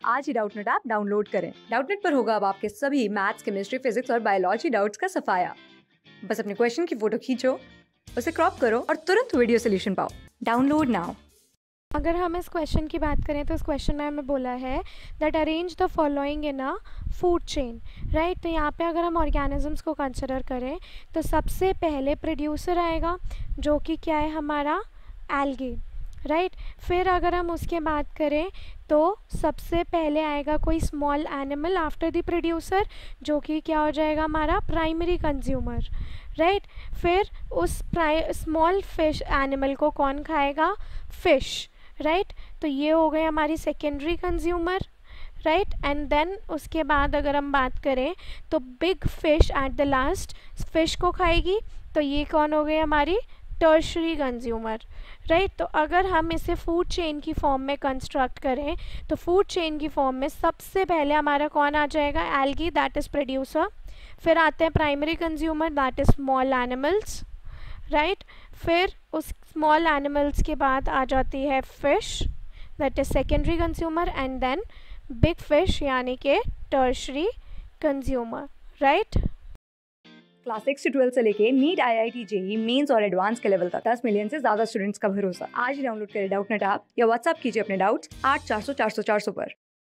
आज ही Doubtnut app download करें। डाउटनेट पर होगा अब आपके सभी मैथ्स, केमिस्ट्री, फिजिक्स और बायोलॉजी डाउट्स का सफाया। बस अपने क्वेश्चन की फोटो खींचो, उसे क्रॉप करो और तुरंत वीडियो सोल्यूशन पाओ। Download now. अगर हम इस क्वेश्चन की बात करें तो इस क्वेश्चन में हमें बोला है that arrange the following in a food chain, right. तो यहाँ पे अगर हम ऑर्गेनिजम्स को कंसिडर करें तो सबसे पहले प्रोड्यूसर आएगा जो कि क्या है हमारा एल्गी, राइट। फिर अगर हम उसके बात करें तो सबसे पहले आएगा कोई small animal after the producer जो कि क्या हो जाएगा हमारा प्राइमरी कंज्यूमर, राइट। फिर उस स्मॉल फिश एनिमल को कौन खाएगा, फिश, राइट। तो ये हो गई हमारी secondary consumer, right. And then उसके बाद अगर हम बात करें तो big fish eat the last fish को खाएगी, तो ये कौन हो गई हमारी टर्शरी कंज्यूमर, राइट। तो अगर हम इसे फूड चेन की फॉर्म में कंस्ट्रक्ट करें तो फूड चेन की फॉर्म में सबसे पहले हमारा कौन आ जाएगा, एल्गी, दैट इज़ प्रोड्यूसर। फिर आते हैं primary consumer, that is small animals, right. फिर उस स्मॉल एनिमल्स के बाद आ जाती है fish, that is secondary consumer, and then big fish यानी कि टर्शरी कंज्यूमर, राइट। क्लास 6 से 12 से लेके नीट, IIT, JEE मेंस और एडवांस के लेवल तक 10 मिलियन से ज्यादा स्टूडेंट्स का भरोसा। आज ही डाउनलोड करें डाउटनेट ऐप या व्हाट्सएप कीजिए अपने डाउट्स 8400 400 400 पर।